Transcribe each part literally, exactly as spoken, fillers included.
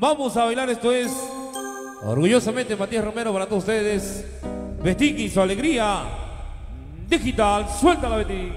Vamos a bailar, esto es orgullosamente Matías Romero para todos ustedes. Betiki, su alegría digital. Suéltala, Betty.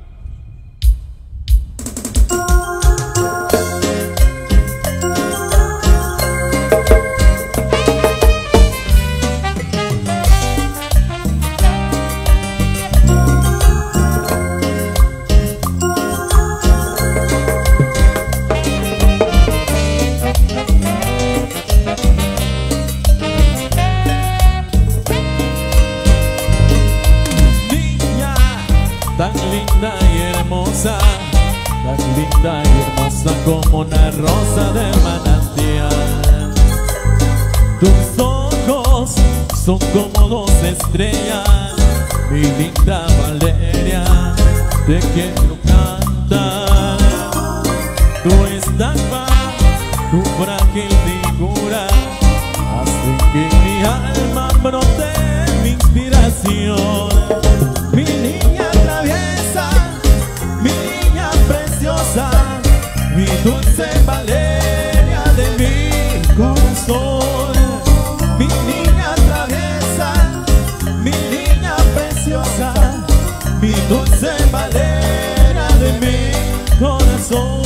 Tan linda y hermosa, tan linda y hermosa como una rosa de manantial. Tus ojos son como dos estrellas, mi linda Valeria, te quiero cantar. Tu estampa, tu frágil figura, hace que mi alma brote mi inspiración. Mi niña traviesa, mi niña preciosa, mi dulce Valeria de mi corazón. Mi niña traviesa, mi niña preciosa, mi dulce Valeria de mi corazón.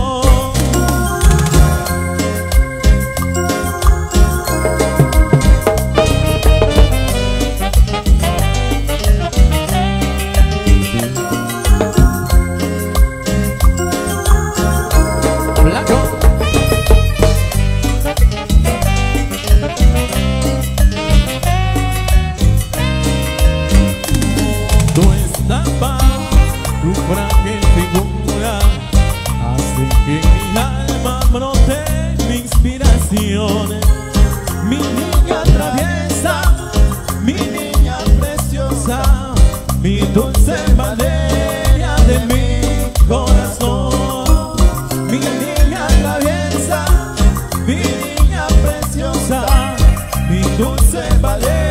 Tu frágil figura hace que mi alma brote mi inspiración. Mi niña traviesa, mi niña preciosa, mi dulce Valeria de mi corazón. Mi niña traviesa, mi niña preciosa, mi dulce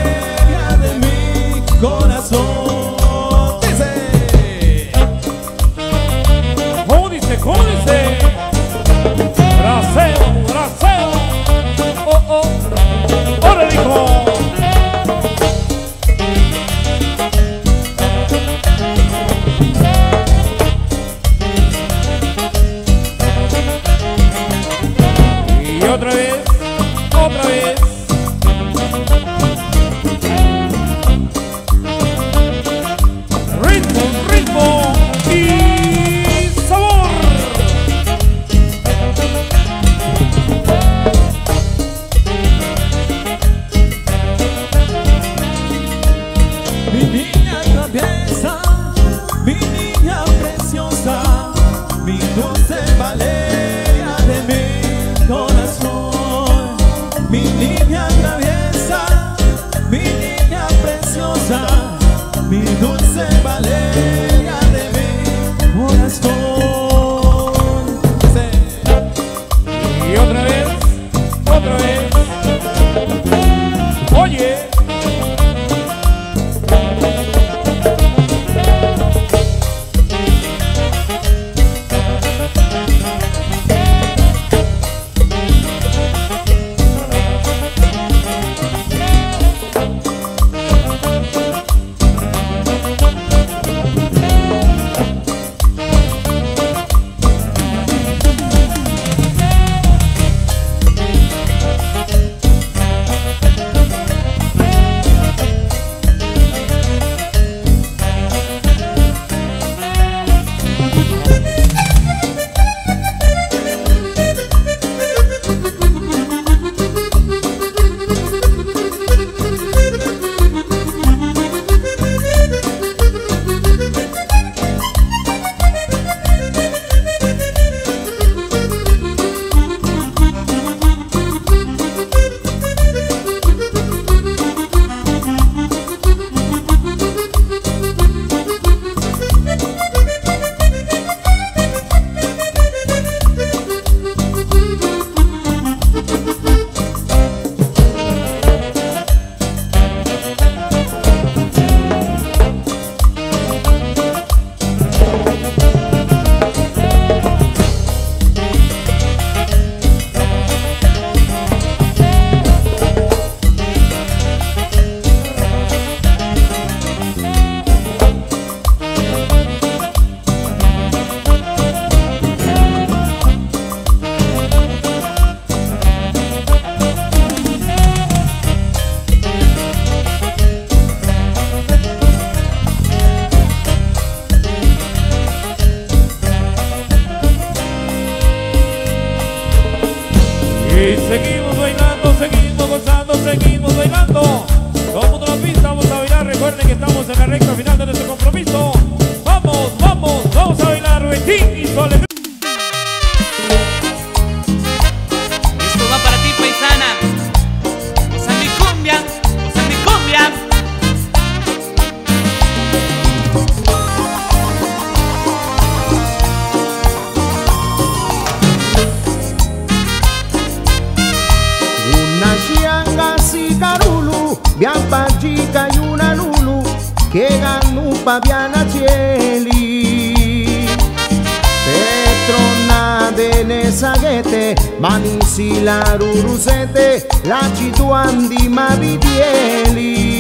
Valeria de mi corazón. Y seguimos bailando, seguimos gozando, seguimos bailando. Todo el mundo en la pista, vamos a bailar. Recuerden que estamos en la recta final de nuestro compromiso. Vamos, vamos, vamos a bailar. Betín y su alegría. Esto va para ti, paisana. Goza mi cumbia, goza mi cumbia. Una chianga si carulu, biampa chica y una lulu, que ganó paviana chieli. Petrona de Nezaguete, manisila rurusete, la chituandi mavidieli.